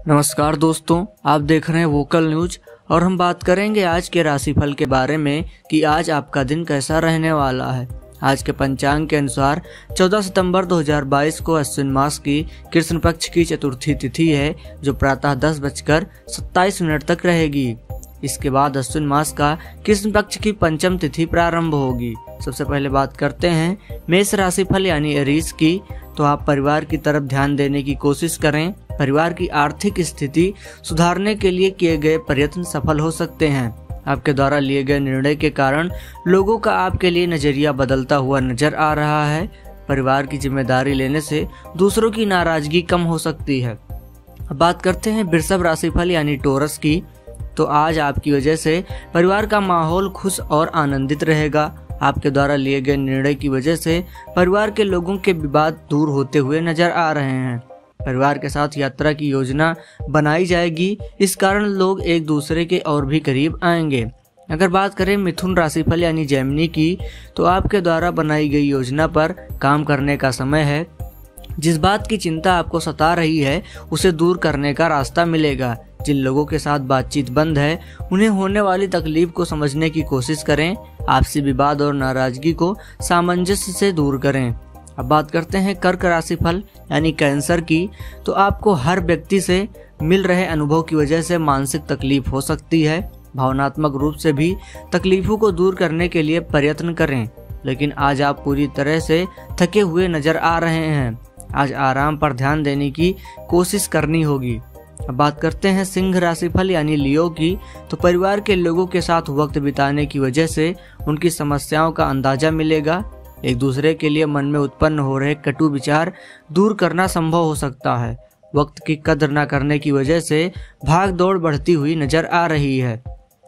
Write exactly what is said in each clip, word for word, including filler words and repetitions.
नमस्कार दोस्तों, आप देख रहे हैं वोकल न्यूज और हम बात करेंगे आज के राशिफल के बारे में कि आज आपका दिन कैसा रहने वाला है। आज के पंचांग के अनुसार चौदह सितंबर दो हज़ार बाईस को अश्विन मास की कृष्ण पक्ष की चतुर्थी तिथि है, जो प्रातः दस बजकर सत्ताईस मिनट तक रहेगी। इसके बाद अश्विन मास का कृष्ण पक्ष की पंचम तिथि प्रारंभ होगी। सबसे पहले बात करते हैं मेष राशिफल यानी एरीज की। तो आप परिवार की तरफ ध्यान देने की कोशिश करें। परिवार की आर्थिक स्थिति सुधारने के लिए किए गए प्रयत्न सफल हो सकते हैं। आपके द्वारा लिए गए निर्णय के कारण लोगों का आपके लिए नजरिया बदलता हुआ नजर आ रहा है। परिवार की जिम्मेदारी लेने से दूसरों की नाराजगी कम हो सकती है। अब बात करते हैं वृषभ राशिफल यानी टोरस की। तो आज आपकी वजह से परिवार का माहौल खुश और आनंदित रहेगा। आपके द्वारा लिए गए निर्णय की वजह से परिवार के लोगों के विवाद दूर होते हुए नजर आ रहे हैं। परिवार के साथ यात्रा की योजना बनाई जाएगी, इस कारण लोग एक दूसरे के और भी करीब आएंगे। अगर बात करें मिथुन राशिफल यानी जेमिनी की, तो आपके द्वारा बनाई गई योजना पर काम करने का समय है। जिस बात की चिंता आपको सता रही है उसे दूर करने का रास्ता मिलेगा। जिन लोगों के साथ बातचीत बंद है उन्हें होने वाली तकलीफ को समझने की कोशिश करें। आपसी विवाद और नाराजगी को सामंजस्य से दूर करें। अब बात करते हैं कर्क राशिफल यानी कैंसर की। तो आपको हर व्यक्ति से मिल रहे अनुभव की वजह से मानसिक तकलीफ हो सकती है। भावनात्मक रूप से भी तकलीफों को दूर करने के लिए प्रयत्न करें, लेकिन आज आप पूरी तरह से थके हुए नजर आ रहे हैं। आज आराम पर ध्यान देने की कोशिश करनी होगी। अब बात करते हैं सिंह राशिफल यानी लियो की। तो परिवार के लोगों के साथ वक्त बिताने की वजह से उनकी समस्याओं का अंदाजा मिलेगा। एक दूसरे के लिए मन में उत्पन्न हो रहे कटु विचार दूर करना संभव हो सकता है। वक्त की कद्र न करने की वजह से भाग दौड़ बढ़ती हुई नजर आ रही है।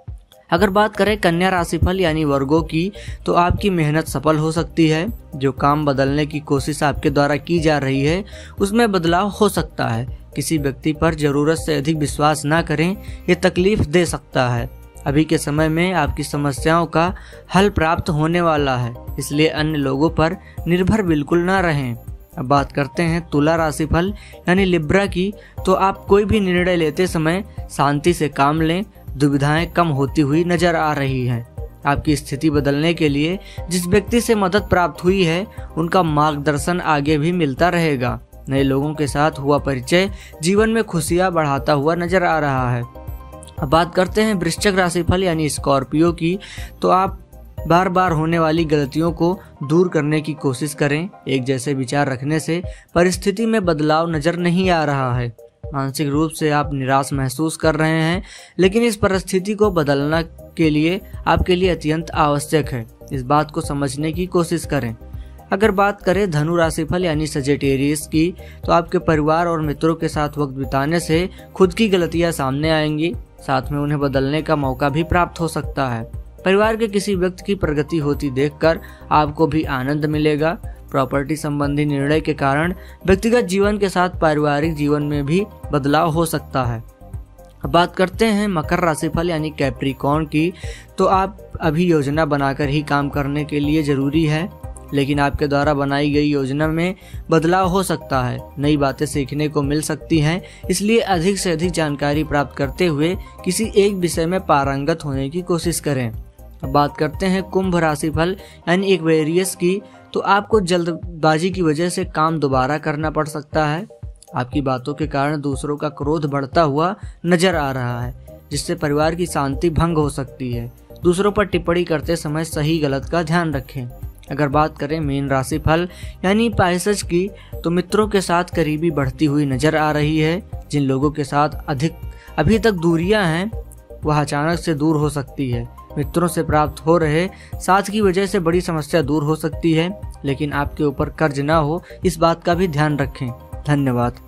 अगर बात करें कन्या राशिफल यानी वर्गों की, तो आपकी मेहनत सफल हो सकती है। जो काम बदलने की कोशिश आपके द्वारा की जा रही है उसमें बदलाव हो सकता है। किसी व्यक्ति पर जरूरत से अधिक विश्वास ना करें, ये तकलीफ दे सकता है। अभी के समय में आपकी समस्याओं का हल प्राप्त होने वाला है, इसलिए अन्य लोगों पर निर्भर बिल्कुल ना रहें। अब बात करते हैं तुला राशिफल यानी लिब्रा की। तो आप कोई भी निर्णय लेते समय शांति से काम लें। दुविधाएं कम होती हुई नजर आ रही हैं। आपकी स्थिति बदलने के लिए जिस व्यक्ति से मदद प्राप्त हुई है उनका मार्गदर्शन आगे भी मिलता रहेगा। नए लोगों के साथ हुआ परिचय जीवन में खुशियां बढ़ाता हुआ नजर आ रहा है। अब बात करते हैं वृश्चिक राशिफल यानी स्कॉर्पियो की। तो आप बार बार होने वाली गलतियों को दूर करने की कोशिश करें। एक जैसे विचार रखने से परिस्थिति में बदलाव नजर नहीं आ रहा है। मानसिक रूप से आप निराश महसूस कर रहे हैं, लेकिन इस परिस्थिति को बदलना के लिए आपके लिए अत्यंत आवश्यक है। इस बात को समझने की कोशिश करें। अगर बात करें धनु राशिफल यानी सजिटेरियस की, तो आपके परिवार और मित्रों के साथ वक्त बिताने से खुद की गलतियां सामने आएंगी, साथ में उन्हें बदलने का मौका भी प्राप्त हो सकता है। परिवार के किसी व्यक्ति की प्रगति होती देखकर आपको भी आनंद मिलेगा। प्रॉपर्टी संबंधी निर्णय के कारण व्यक्तिगत जीवन के साथ पारिवारिक जीवन में भी बदलाव हो सकता है। अब बात करते हैं मकर राशिफल यानी कैप्रिकॉर्न की। तो आप अभी योजना बनाकर ही काम करने के लिए जरूरी है, लेकिन आपके द्वारा बनाई गई योजना में बदलाव हो सकता है। नई बातें सीखने को मिल सकती हैं, इसलिए अधिक से अधिक जानकारी प्राप्त करते हुए किसी एक विषय में पारंगत होने की कोशिश करें। अब बात करते हैं कुंभ राशिफल यानी एक्वेरियस की। तो आपको जल्दबाजी की वजह से काम दोबारा करना पड़ सकता है। आपकी बातों के कारण दूसरों का क्रोध बढ़ता हुआ नजर आ रहा है, जिससे परिवार की शांति भंग हो सकती है। दूसरों पर टिप्पणी करते समय सही गलत का ध्यान रखें। अगर बात करें मीन राशिफल यानी पाइसेस की, तो मित्रों के साथ करीबी बढ़ती हुई नजर आ रही है। जिन लोगों के साथ अधिक अभी तक दूरियां हैं वह अचानक से दूर हो सकती है। मित्रों से प्राप्त हो रहे साथ की वजह से बड़ी समस्या दूर हो सकती है, लेकिन आपके ऊपर कर्ज ना हो इस बात का भी ध्यान रखें। धन्यवाद।